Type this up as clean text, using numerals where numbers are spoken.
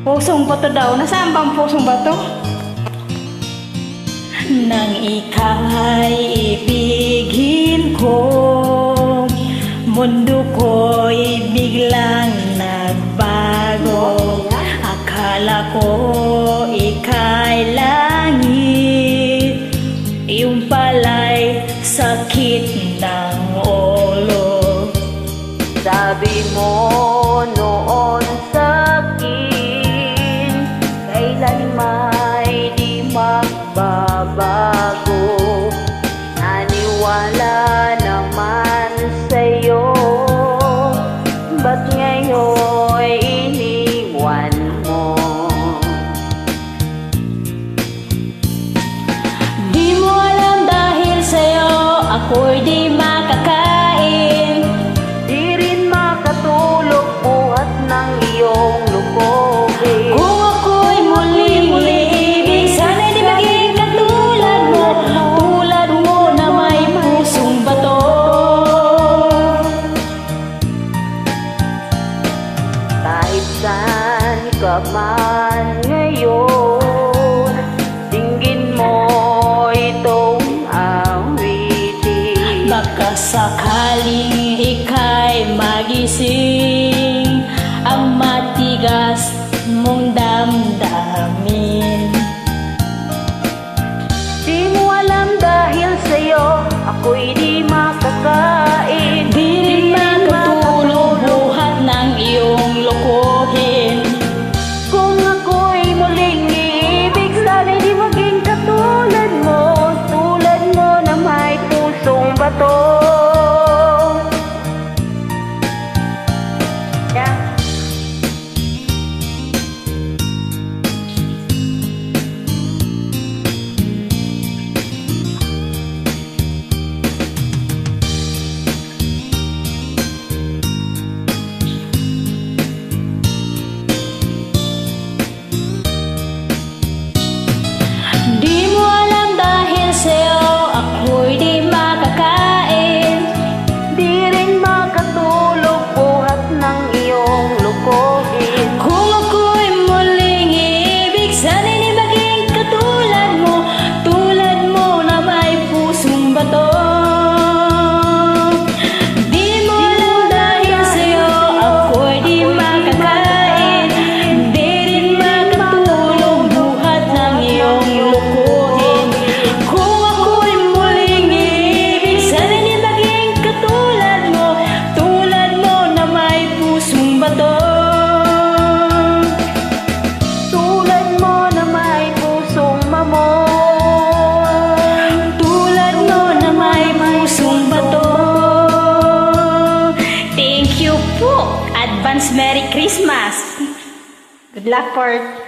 Pusong bato daw. Nasaan bang pusong bato? Nang ika'y ibigin ko, mundo ko'y biglang nagbago. Akala ko ika'y langit, iyong pala'y sakit ng ulo. Sabi mo noon sa'kin, kailan may di magbabago. Naniwala naman sa'yo, ba't ngayon iniwan mo? Di mo alam dahil sa'yo ako'y di makakain, Di rin makatulog buhat ng iyong lukohin. kung ako'y muling iibig, sana'y di maging katulad mo, tulad mo na may pusong bato. Kahit saan ka man ngayon, dinggin mo itong awitin. Baka sakaling ika'y magising, ang matigas mong damdamin. Di mo alam dahil sa'yo ako'y di makakain. Di rin makatulog buhat ng iyong lokohin. Kung ako'y muling iibig, sana'y di maging katulad mo, tulad mo na may pusong bato. Yeah. Di mo alam dahil sa'yo ako'y di makakain, Di rin makatulog buhat ng iyong lukohin. kung ako'y muling iibig, sana'y di maging katulad mo na may pusong bato. Di mo alam dahil sa'yo ako'y di makakain, di rin makatulog buhat ng iyong lukuhin. Kung ako'y muling iibig, sana'y di maging katulad mo na may pusong bato. Tulad mo na may pusong mamon. Tulad mo na may pusong bato. Thank you po. Advance Merry Christmas. Good luck for